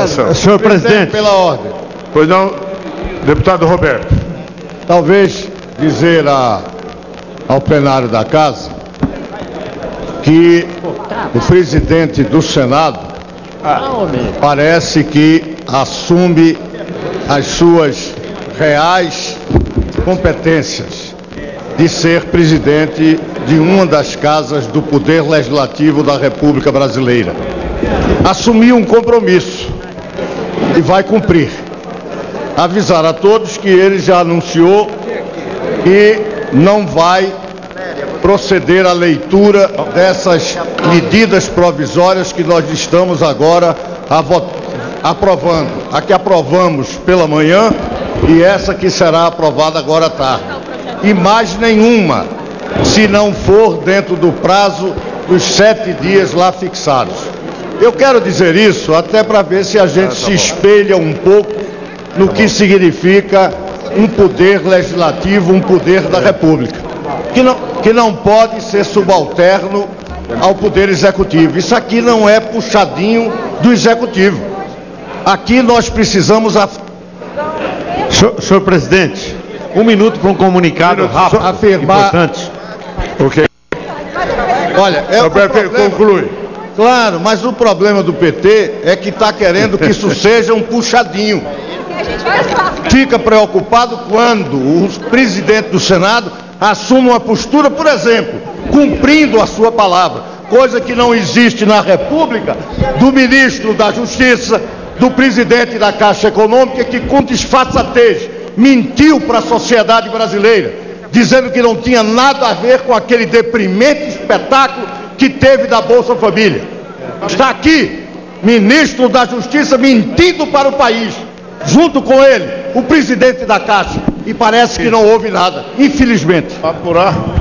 Senhor presidente, pela ordem. Pois não, deputado Roberto. Talvez dizer ao plenário da Casa que o presidente do Senado parece que assume as suas reais competências de ser presidente de uma das casas do Poder Legislativo da República Brasileira. Assumiu um compromisso e vai cumprir. Avisar a todos que ele já anunciou que não vai proceder à leitura dessas medidas provisórias que nós estamos agora aprovando. A que aprovamos pela manhã e essa que será aprovada agora à tarde. E mais nenhuma, se não for dentro do prazo dos 7 dias lá fixados. Eu quero dizer isso até para ver se a gente se espelha um pouco no que significa um poder legislativo, um poder da República, que não pode ser subalterno ao poder executivo. Isso aqui não é puxadinho do executivo. Aqui nós precisamos... Senhor presidente, 1 minuto para um comunicado rápido, afirmar... importante. Ok. Olha, conclui. Claro, mas o problema do PT é que está querendo que isso seja um puxadinho. Fica preocupado quando o presidente do Senado assume uma postura, por exemplo, cumprindo a sua palavra, coisa que não existe na República, do ministro da Justiça, do presidente da Caixa Econômica, que com disfarçatez mentiu para a sociedade brasileira, dizendo que não tinha nada a ver com aquele deprimente espetáculo que teve da Bolsa Família. Está aqui, ministro da Justiça mentindo para o país, junto com ele, o presidente da Caixa, e parece que não houve nada, infelizmente. Apurar.